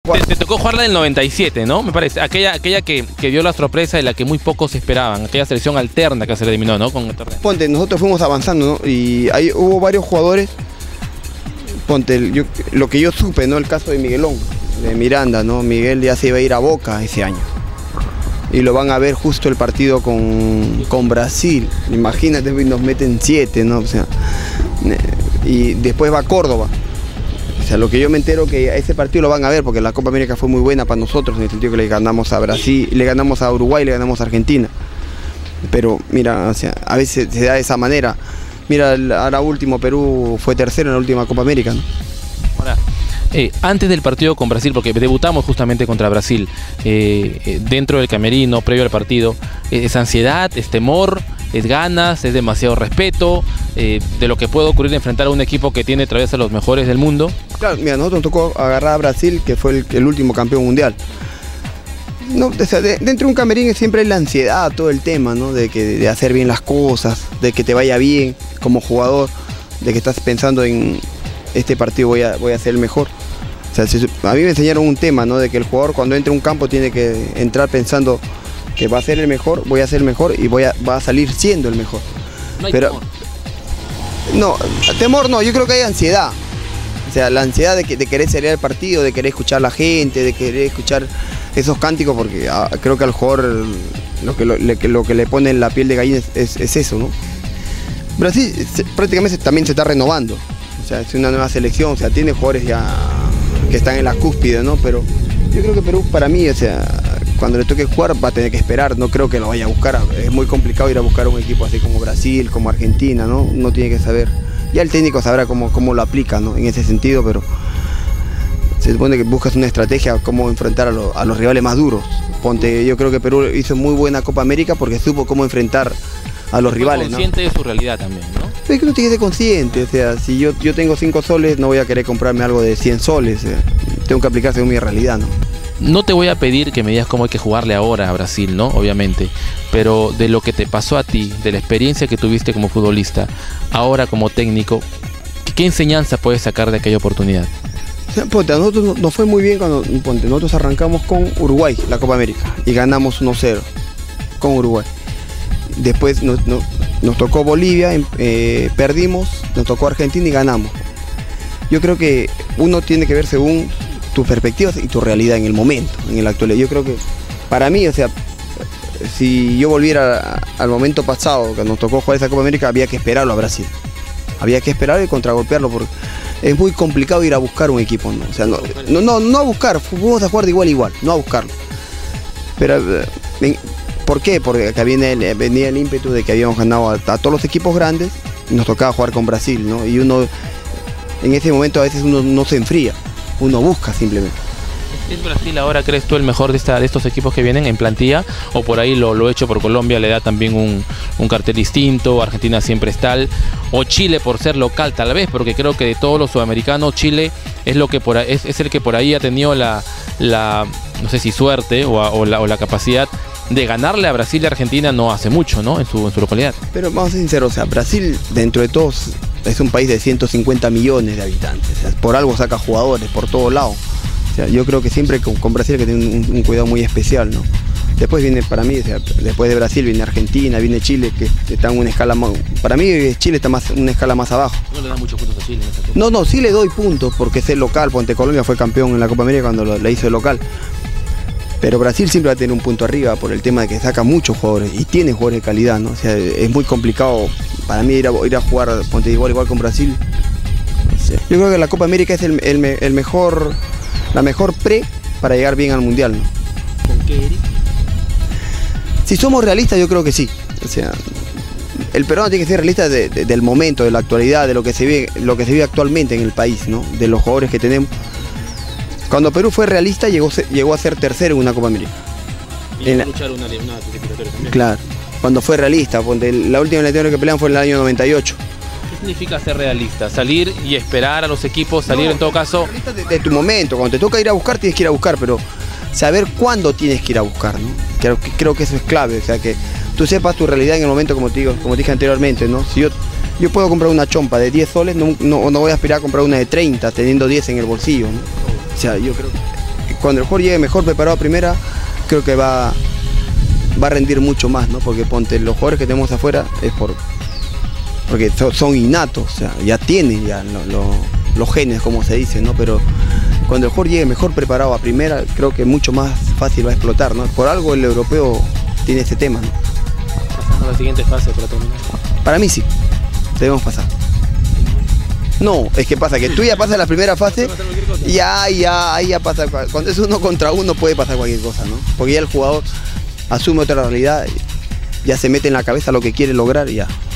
Te tocó jugar la del 97, ¿no? Me parece. Aquella que dio la sorpresa de la que muy pocos esperaban. Aquella selección alterna que se le eliminó, ¿no? Con el torneo. Ponte, nosotros fuimos avanzando, ¿no? Y ahí hubo varios jugadores. Ponte, lo que yo supe, ¿no? El caso de Miguelón, de Miranda, ¿no? Miguel ya se iba a ir a Boca ese año. Y lo van a ver justo el partido con Brasil. Imagínate, nos meten 7, ¿no? O sea, y después va a Córdoba. O sea, lo que yo me entero que a ese partido lo van a ver porque la Copa América fue muy buena para nosotros en el sentido que le ganamos a Brasil, le ganamos a Uruguay, le ganamos a Argentina. Pero mira, o sea, a veces se da de esa manera. Mira, ahora último Perú fue tercero en la última Copa América, ¿no? Ahora, antes del partido con Brasil, porque debutamos justamente contra Brasil, dentro del camerino, previo al partido, ¿es ansiedad, es temor, es ganas, es demasiado respeto de lo que puede ocurrir enfrentar a un equipo que tiene otra vez a los mejores del mundo? Claro, mira, nosotros nos tocó agarrar a Brasil, que fue el último campeón mundial. No, o sea, dentro de un camerín siempre hay la ansiedad, todo el tema, ¿no? De hacer bien las cosas, de que te vaya bien como jugador, de que estás pensando en este partido voy a ser el mejor. O sea, a mí me enseñaron un tema, ¿no? De que el jugador cuando entra a un campo tiene que entrar pensando que va a ser el mejor, voy a ser el mejor y va a salir siendo el mejor. No hay Pero, temor. No, temor no, yo creo que hay ansiedad. O sea, la ansiedad de querer salir al partido, de querer escuchar a la gente, de querer escuchar esos cánticos, porque creo que al jugador lo que le pone en la piel de gallina es eso, ¿no? Brasil prácticamente también se está renovando. O sea, es una nueva selección, o sea, tiene jugadores ya que están en la cúspide, ¿no? Pero yo creo que Perú, para mí, o sea, cuando le toque jugar va a tener que esperar, no creo que lo vaya a buscar. Es muy complicado ir a buscar un equipo así como Brasil, como Argentina, ¿no? Uno tiene que saber. Ya el técnico sabrá cómo lo aplica, ¿no? En ese sentido, pero se supone que buscas una estrategia cómo enfrentar a los rivales más duros. Ponte, yo creo que Perú hizo muy buena Copa América porque supo cómo enfrentar a los rivales, ¿no? Consciente de su realidad también, ¿no? Es que uno tiene que ser consciente, o sea, si yo tengo 5 soles, no voy a querer comprarme algo de 100 soles, tengo que aplicar según mi realidad, ¿no? No te voy a pedir que me digas cómo hay que jugarle ahora a Brasil, ¿no? Obviamente, pero de lo que te pasó a ti, de la experiencia que tuviste como futbolista, ahora como técnico, ¿qué enseñanza puedes sacar de aquella oportunidad? O sea, ponte, a nosotros nos fue muy bien cuando nosotros arrancamos con Uruguay, la Copa América, y ganamos 1-0 con Uruguay. Después nos tocó Bolivia, perdimos, nos tocó Argentina y ganamos. Yo creo que uno tiene que ver según tus perspectivas y tu realidad en el momento, en la actualidad. Yo creo que para mí, o sea, si yo volviera al momento pasado, que nos tocó jugar esa Copa América, había que esperarlo a Brasil. Había que esperarlo y contragolpearlo porque es muy complicado ir a buscar un equipo, ¿no? O sea, no a buscar, fuimos a jugar de igual a igual, no a buscarlo. Pero, ¿por qué? Porque acá venía el ímpetu de que habíamos ganado a todos los equipos grandes y nos tocaba jugar con Brasil, ¿no? Y uno, en ese momento a veces uno no se enfría, uno busca simplemente. ¿Es Brasil ahora, crees tú, el mejor de estos equipos que vienen en plantilla? ¿O por ahí lo hecho por Colombia le da también un cartel distinto? Argentina siempre es tal. ¿O Chile por ser local tal vez? Porque creo que de todos los sudamericanos, Chile es el que por ahí ha tenido la no sé si suerte o la capacidad de ganarle a Brasil y Argentina no hace mucho, ¿no? En su localidad. Pero vamos a ser sinceros, o sea, Brasil dentro de todos es un país de 150 millones de habitantes. O sea, por algo saca jugadores por todos lados. O sea, yo creo que siempre con Brasil hay que tener un cuidado muy especial, ¿no? Después viene, para mí, o sea, después de Brasil viene Argentina, viene Chile, que está en una escala más... Para mí Chile está una escala más abajo. ¿No le da muchos puntos a Chile en esta Copa? No, sí le doy puntos porque es el local, Ponte Colombia fue campeón en la Copa América cuando la hizo el local. Pero Brasil siempre va a tener un punto arriba por el tema de que saca muchos jugadores y tiene jugadores de calidad, ¿no? O sea, es muy complicado para mí ir a jugar Ponte igual con Brasil. Yo creo que la Copa América es la mejor pre para llegar bien al Mundial, ¿no? ¿Con qué, Eric? Si somos realistas, yo creo que sí. O sea, el peruano tiene que ser realista del momento, de la actualidad, de lo que se vive actualmente en el país, ¿no? De los jugadores que tenemos. Cuando Perú fue realista, llegó a ser tercero en una Copa América. Y a luchar una clasificatoria también. Claro, cuando fue realista, la última eliminatoria que pelearon fue en el año 98. ¿Qué significa ser realista? Salir y esperar a los equipos, salir en todo caso... Realista de tu momento, cuando te toca ir a buscar, tienes que ir a buscar, pero saber cuándo tienes que ir a buscar, ¿no? Creo que eso es clave, o sea, que tú sepas tu realidad en el momento, como dije anteriormente, ¿no? Si yo puedo comprar una chompa de 10 soles, no voy a aspirar a comprar una de 30, teniendo 10 en el bolsillo, ¿no? O sea, yo creo que cuando el jugador llegue mejor preparado a primera, creo que va a rendir mucho más, ¿no? Porque ponte, los jugadores que tenemos afuera es porque son innatos, o sea, ya tienen ya los genes, como se dice, ¿no? Pero cuando el jugador llegue mejor preparado a primera, creo que mucho más fácil va a explotar, ¿no? Por algo el europeo tiene ese tema, ¿no? Pasando a la siguiente fase para terminar. Para mí sí, debemos pasar. No, es que pasa que tú ya pasas la primera fase y ahí ya pasa, cuando es 1 contra 1 puede pasar cualquier cosa, ¿no? Porque ya el jugador asume otra realidad, ya se mete en la cabeza lo que quiere lograr y ya.